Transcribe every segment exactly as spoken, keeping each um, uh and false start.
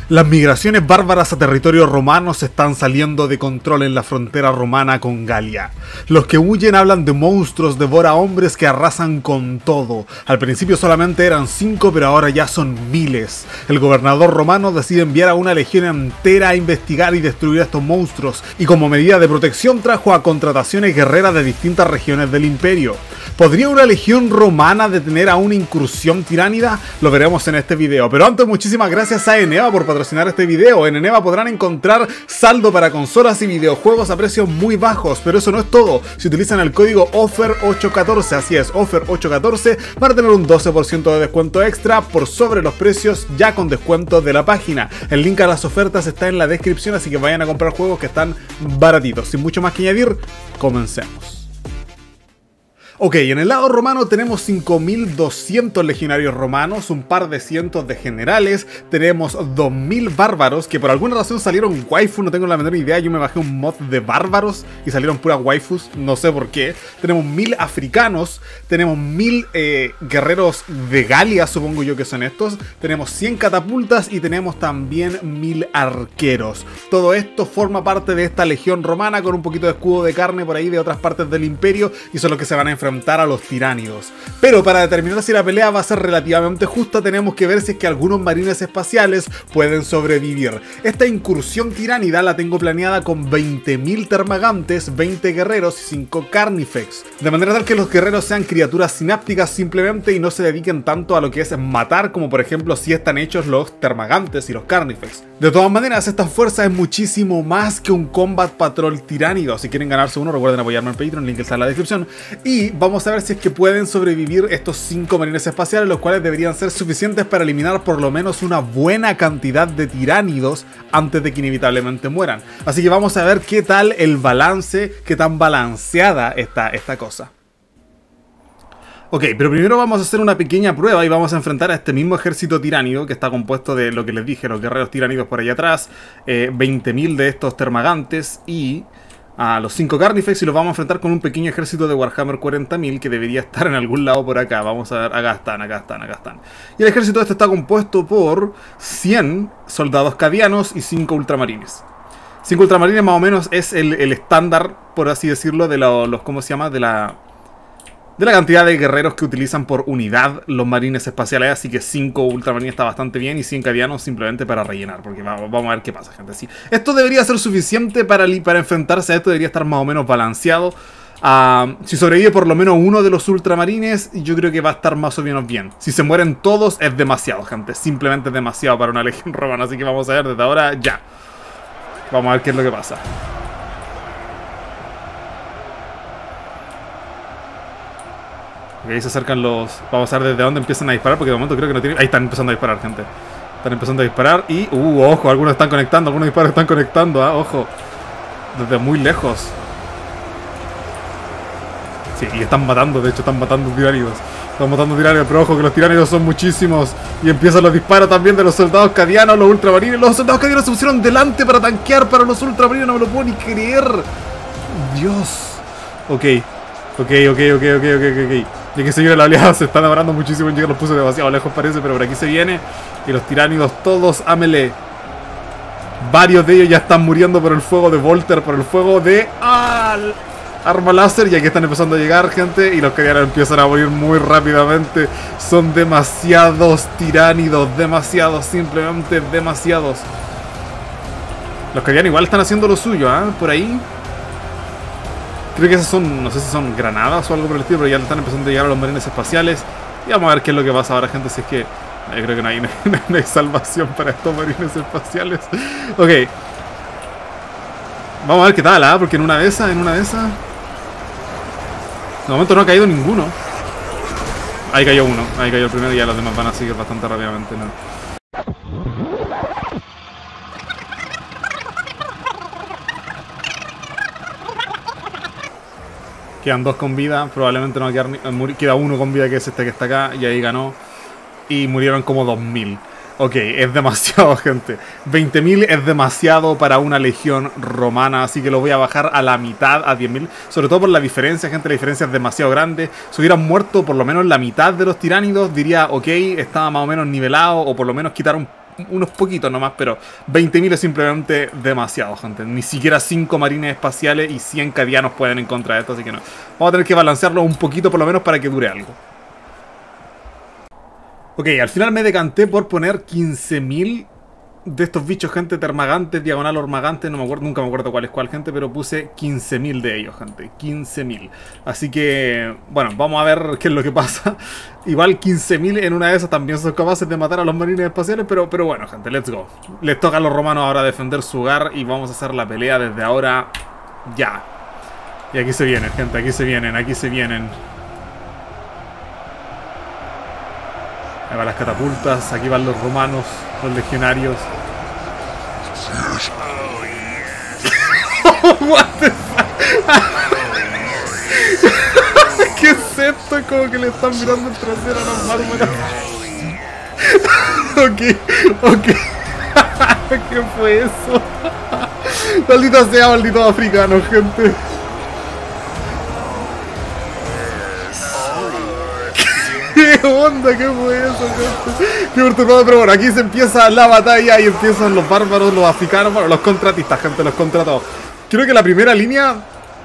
Las migraciones bárbaras a territorio romano se están saliendo de control en la frontera romana con Galia. Los que huyen hablan de monstruos devora hombres que arrasan con todo. Al principio solamente eran cinco, pero ahora ya son miles. El gobernador romano decide enviar a una legión entera a investigar y destruir a estos monstruos, y como medida de protección trajo a contrataciones guerreras de distintas regiones del imperio. ¿Podría una legión romana detener a una incursión tiránida? Lo veremos en este video, pero antes muchísimas gracias a Eneva por patrocinar este video. En Eneva podrán encontrar saldo para consolas y videojuegos a precios muy bajos, pero eso no es todo. Si utilizan el código offer ocho catorce, así es, offer ocho catorce, van a tener un doce por ciento de descuento extra por sobre los precios ya con descuento de la página. El link a las ofertas está en la descripción, así que vayan a comprar juegos que están baratitos. Sin mucho más que añadir, comencemos. Ok, en el lado romano tenemos cinco mil doscientos legionarios romanos, un par de cientos de generales, tenemos dos mil bárbaros, que por alguna razón salieron waifu, no tengo la menor idea, yo me bajé un mod de bárbaros y salieron puras waifus, no sé por qué. Tenemos mil africanos, tenemos mil eh, guerreros de Galia, supongo yo que son estos, tenemos cien catapultas y tenemos también mil arqueros. Todo esto forma parte de esta legión romana con un poquito de escudo de carne por ahí de otras partes del imperio y son los que se van a enfrentar a los tiránidos. Pero para determinar si la pelea va a ser relativamente justa tenemos que ver si es que algunos marines espaciales pueden sobrevivir. Esta incursión tiránida la tengo planeada con veinte mil termagantes, veinte guerreros y cinco carnifex, de manera tal que los guerreros sean criaturas sinápticas simplemente y no se dediquen tanto a lo que es matar como por ejemplo si están hechos los termagantes y los carnifex. De todas maneras, esta fuerza es muchísimo más que un combat patrol tiránido. Si quieren ganarse uno, recuerden apoyarme en Patreon, el link está en la descripción. Y vamos a ver si es que pueden sobrevivir estos cinco marines espaciales, los cuales deberían ser suficientes para eliminar por lo menos una buena cantidad de tiránidos antes de que inevitablemente mueran. Así que vamos a ver qué tal el balance, qué tan balanceada está esta cosa. Ok, pero primero vamos a hacer una pequeña prueba y vamos a enfrentar a este mismo ejército tiránido que está compuesto de lo que les dije, los guerreros tiránidos por allá atrás, eh, veinte mil de estos termagantes y a los cinco carnifex, y los vamos a enfrentar con un pequeño ejército de Warhammer cuarenta mil que debería estar en algún lado por acá. Vamos a ver, acá están, acá están, acá están. Y el ejército este está compuesto por cien soldados cadianos y cinco ultramarines. cinco ultramarines más o menos es el, el estándar, por así decirlo, de lo, los, ¿cómo se llama? De la... de la cantidad de guerreros que utilizan por unidad los marines espaciales, así que cinco ultramarines está bastante bien y cien cadianos simplemente para rellenar, porque vamos, vamos a ver qué pasa, gente. Sí, esto debería ser suficiente para, para enfrentarse a esto, debería estar más o menos balanceado. Uh, si sobrevive por lo menos uno de los ultramarines, yo creo que va a estar más o menos bien. Si se mueren todos es demasiado, gente, simplemente es demasiado para una legión romana, así que vamos a ver desde ahora ya. Vamos a ver qué es lo que pasa. Ok, ahí se acercan los... Vamos a ver desde dónde empiezan a disparar, porque de momento creo que no tienen... Ahí están empezando a disparar, gente. Están empezando a disparar y... Uh, ojo, algunos están conectando, algunos disparos están conectando, ¿ah? Ojo. Desde muy lejos. Sí, y están matando, de hecho, están matando tiránidos. Están matando tiránidos, pero ojo que los tiránidos son muchísimos. Y empiezan los disparos también de los soldados cadianos, los ultramarines. Los soldados cadianos se pusieron delante para tanquear para los ultramarines, no me lo puedo ni creer. Dios. Ok. Ok, ok, ok, ok, ok, ok. Ya que se viene la oleada, se están demorando muchísimo en llegar, los puse demasiado lejos parece, pero por aquí se viene. Y los tiránidos todos a melee. Varios de ellos ya están muriendo por el fuego de Volter, por el fuego de ¡ah! Arma láser. Y aquí están empezando a llegar, gente. Y los cadianos empiezan a morir muy rápidamente. Son demasiados tiránidos, demasiados, simplemente demasiados. Los cadianos igual están haciendo lo suyo, ¿ah? ¿eh? Por ahí. Creo que esas son, no sé si son granadas o algo por el estilo, pero ya están empezando a llegar a los marines espaciales. Y vamos a ver qué es lo que pasa ahora, gente, si es que... Yo creo que no hay, no hay salvación para estos marines espaciales. Ok. Vamos a ver qué tal, ¿ah? ¿eh? Porque en una de esas, en una de esas... De momento no ha caído ninguno. Ahí cayó uno, ahí cayó el primero y ya los demás van a seguir bastante rápidamente, ¿no? Quedan dos con vida, probablemente no va a quedar ni, queda uno con vida, que es este que está acá, y ahí ganó. Y murieron como dos mil. Ok, es demasiado, gente. veinte mil es demasiado para una legión romana, así que lo voy a bajar a la mitad, a diez mil. Sobre todo por la diferencia, gente, la diferencia es demasiado grande. Si hubieran muerto por lo menos la mitad de los tiránidos, diría, ok, estaba más o menos nivelado, o por lo menos quitaron unos poquitos nomás, pero veinte mil es simplemente demasiado, gente. Ni siquiera cinco marines espaciales y cien cadianos pueden en contra de esto, así que no. Vamos a tener que balancearlo un poquito por lo menos para que dure algo. Ok, al final me decanté por poner quince mil de estos bichos, gente, termagantes, diagonal ormagantes, no me acuerdo, nunca me acuerdo cuál es cuál, gente, pero puse quince mil de ellos, gente, quince mil. Así que, bueno, vamos a ver qué es lo que pasa. Igual quince mil en una de esas también son capaces de matar a los marines espaciales, pero, pero bueno, gente, let's go. Les toca a los romanos ahora defender su hogar y vamos a hacer la pelea desde ahora ya. Y aquí se vienen, gente, aquí se vienen, aquí se vienen. Ahí van las catapultas, aquí van los romanos, los legionarios. What the fuck? ¿Qué es esto? Es como que le están mirando el trasero a los mármoras. Ok, ok. ¿Qué fue eso? Maldita sea, maldito africano, gente. ¿Qué onda? ¿Qué fue eso, gente? Qué perturbado, pero bueno, aquí se empieza la batalla y empiezan los bárbaros, los africanos, bueno, los contratistas, gente, los contra todos. Creo que la primera línea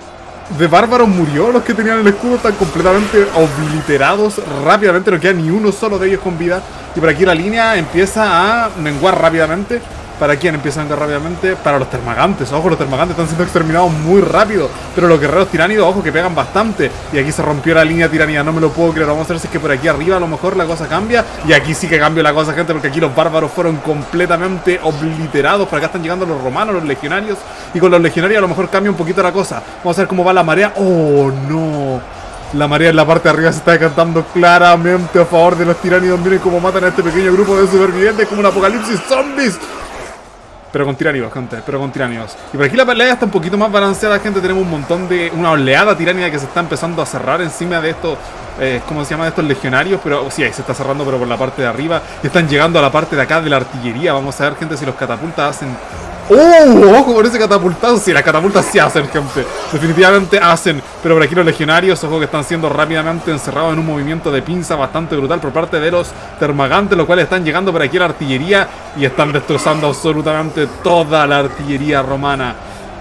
de bárbaros murió, los que tenían el escudo están completamente obliterados rápidamente, no queda ni uno solo de ellos con vida. Y por aquí la línea empieza a menguar rápidamente. ¿Para quién empieza a menguar rápidamente? Para los termagantes. Ojo, los termagantes están siendo exterminados muy rápido. Pero los guerreros tiránidos, ojo, que pegan bastante. Y aquí se rompió la línea tiranida, no me lo puedo creer. Vamos a ver si es que por aquí arriba a lo mejor la cosa cambia. Y aquí sí que cambió la cosa, gente, porque aquí los bárbaros fueron completamente obliterados. Por acá están llegando los romanos, los legionarios. Y con los legionarios a lo mejor cambia un poquito la cosa. Vamos a ver cómo va la marea. ¡Oh, no! La marea en la parte de arriba se está decantando claramente a favor de los tiránidos. Miren cómo matan a este pequeño grupo de supervivientes como un apocalipsis zombies. Pero con tiránidos, gente, pero con tiránidos. Y por aquí la pelea está un poquito más balanceada, gente. Tenemos un montón de... una oleada tiránida que se está empezando a cerrar encima de estos... Eh, ¿Cómo se llama? De estos legionarios. Pero sí, ahí se está cerrando, pero por la parte de arriba. Y están llegando a la parte de acá de la artillería. Vamos a ver, gente, si los catapultas hacen... ¡Oh! ¡Ojo con ese catapultazo! Sí, las catapultas sí hacen, gente. Definitivamente hacen. Pero por aquí los legionarios, ojo, que están siendo rápidamente encerrados en un movimiento de pinza bastante brutal por parte de los termagantes, los cuales están llegando por aquí a la artillería y están destrozando absolutamente toda la artillería romana.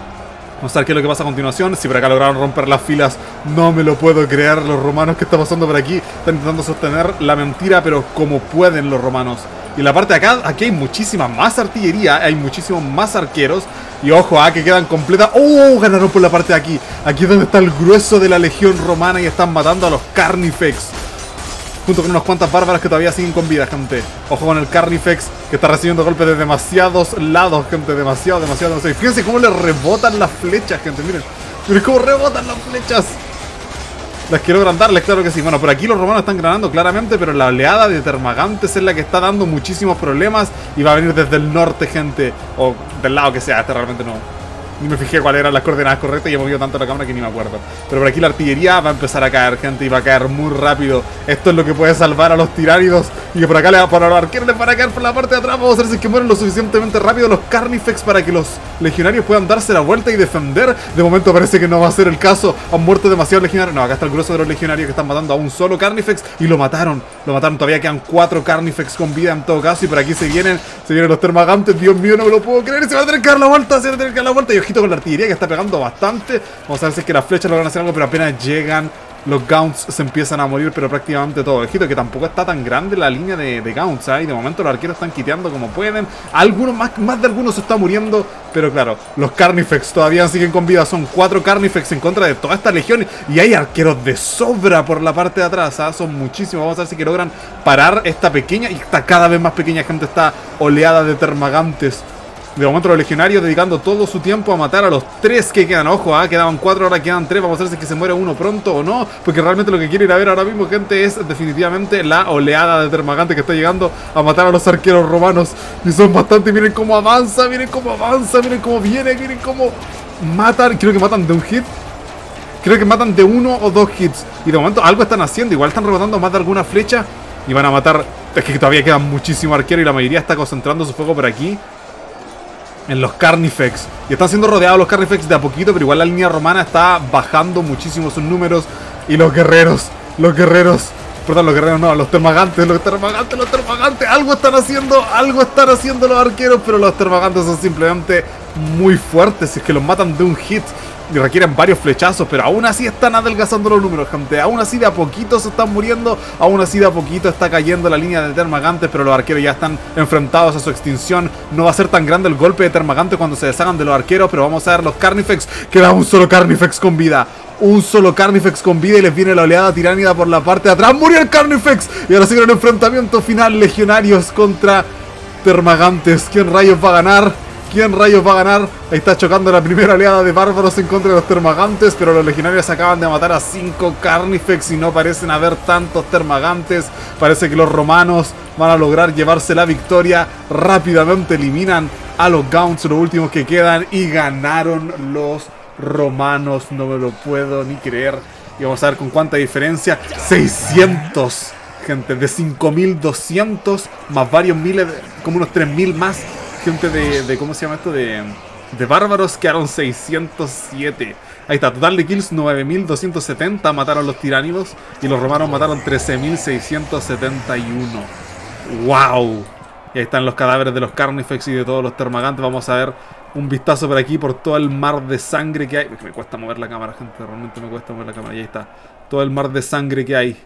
Vamos a ver qué es lo que pasa a continuación. Si por acá lograron romper las filas, no me lo puedo creer. Los romanos, ¿qué está pasando por aquí? Están intentando sostener la mentira, pero como pueden los romanos. Y en la parte de acá, aquí hay muchísima más artillería, hay muchísimos más arqueros. Y ojo, ah, que quedan completas. ¡Oh! Ganaron por la parte de aquí. Aquí es donde está el grueso de la legión romana y están matando a los Carnifex. Junto con unas cuantas bárbaras que todavía siguen con vida, gente. Ojo con el Carnifex, que está recibiendo golpes de demasiados lados, gente. Demasiado, demasiado, demasiado. Y fíjense cómo le rebotan las flechas, gente. Miren, miren cómo rebotan las flechas. Las quiero darles, claro que sí. Bueno, por aquí los romanos están ganando claramente, pero la oleada de termagantes es la que está dando muchísimos problemas. Y va a venir desde el norte, gente. O del lado que sea, este realmente no... Ni me fijé cuáles eran las coordenadas correctas y he movido tanto la cámara que ni me acuerdo. Pero por aquí la artillería va a empezar a caer, gente, y va a caer muy rápido. Esto es lo que puede salvar a los tiránidos. Y que por acá le va a parar a los arqueros, les van a caer por la parte de atrás. Vamos a ver si es que mueren lo suficientemente rápido los Carnifex para que los legionarios puedan darse la vuelta y defender. De momento parece que no va a ser el caso. Han muerto demasiados legionarios. No, acá está el grueso de los legionarios que están matando a un solo Carnifex y lo mataron. Lo mataron, todavía quedan cuatro Carnifex con vida en todo caso. Y por aquí se vienen, se vienen los termagantes. Dios mío, no me lo puedo creer. Se va a tener que dar la vuelta, se va a tener que dar la vuelta. Y ojito con la artillería que está pegando bastante. Vamos a ver si es que las flechas logran hacer algo, pero apenas llegan los Gaunts se empiezan a morir, pero prácticamente todo. Ojito que tampoco está tan grande la línea de, de Gaunts, ¿eh? Y de momento los arqueros están quiteando como pueden. Algunos, más, más de algunos se está muriendo, pero claro, los Carnifex todavía siguen con vida. Son cuatro Carnifex en contra de toda esta legión y hay arqueros de sobra por la parte de atrás, ¿eh? Son muchísimos. Vamos a ver si que logran parar esta pequeña y esta cada vez más pequeña, gente, esta oleada de termagantes. De momento los legionarios dedicando todo su tiempo a matar a los tres que quedan. Ojo, ¿eh? Quedaban cuatro, ahora quedan tres. Vamos a ver si es que se muere uno pronto o no, porque realmente lo que quiero ir a ver ahora mismo, gente, es definitivamente la oleada de termagante que está llegando a matar a los arqueros romanos. Y son bastante, miren cómo avanza, miren cómo avanza, miren cómo viene, miren cómo matan. Creo que matan de un hit. Creo que matan de uno o dos hits. Y de momento algo están haciendo, igual están rebotando más de alguna flecha y van a matar. Es que todavía quedan muchísimos arqueros y la mayoría está concentrando su fuego por aquí en los Carnifex. Y están siendo rodeados los Carnifex de a poquito, pero igual la línea romana está bajando muchísimo sus números. Y los guerreros, los guerreros Perdón, los guerreros no, los termagantes, los termagantes, los termagantes. Algo están haciendo, algo están haciendo los arqueros, pero los termagantes son simplemente muy fuertes. Si es que los matan de un hit y requieren varios flechazos, pero aún así están adelgazando los números, gente. Aún así de a poquito se están muriendo, aún así de a poquito está cayendo la línea de termagantes, pero los arqueros ya están enfrentados a su extinción. No va a ser tan grande el golpe de termagantes cuando se deshagan de los arqueros, pero vamos a ver los Carnifex. Queda un solo Carnifex con vida. Un solo Carnifex con vida y les viene la oleada tiránida por la parte de atrás. ¡Murió el Carnifex! Y ahora sigue un enfrentamiento final, legionarios contra termagantes. ¿Quién rayos va a ganar? ¿Quién rayos va a ganar? Ahí está chocando la primera oleada de bárbaros en contra de los termagantes, pero los legionarios acaban de matar a cinco Carnifex y no parecen haber tantos termagantes. Parece que los romanos van a lograr llevarse la victoria. Rápidamente eliminan a los Gaunts, los últimos que quedan, y ganaron los romanos. No me lo puedo ni creer. Y vamos a ver con cuánta diferencia. seiscientos, gente, de cinco mil doscientos más varios miles, como unos tres mil más. Gente de, de, ¿cómo se llama esto? De, de bárbaros, quedaron seiscientos siete. Ahí está, total de kills nueve mil doscientos setenta mataron los tiránidos y los romanos mataron trece mil seiscientos setenta y uno. ¡Wow! Y ahí están los cadáveres de los Carnifex y de todos los termagantes. Vamos a ver un vistazo por aquí, por todo el mar de sangre que hay. Me cuesta mover la cámara, gente, realmente me cuesta mover la cámara. Y ahí está, todo el mar de sangre que hay.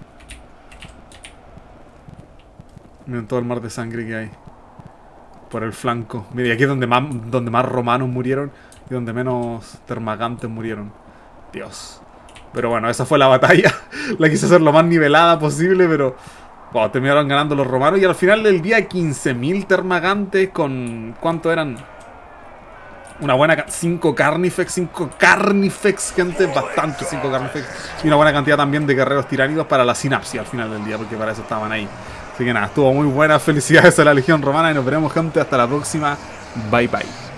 Miren todo el mar de sangre que hay por el flanco. Mira, aquí es donde más, donde más romanos murieron y donde menos termagantes murieron. Dios. Pero bueno, esa fue la batalla. La quise hacer lo más nivelada posible, pero wow, terminaron ganando los romanos. Y al final del día, quince mil termagantes con... ¿cuánto eran? Una buena... cinco Carnifex, cinco Carnifex, gente. Bastante, cinco Carnifex. Y una buena cantidad también de guerreros tiránidos para la sinapsis al final del día, porque para eso estaban ahí. Así que nada, estuvo muy buena. Felicidades a la Legión Romana y nos veremos, gente, hasta la próxima. Bye bye.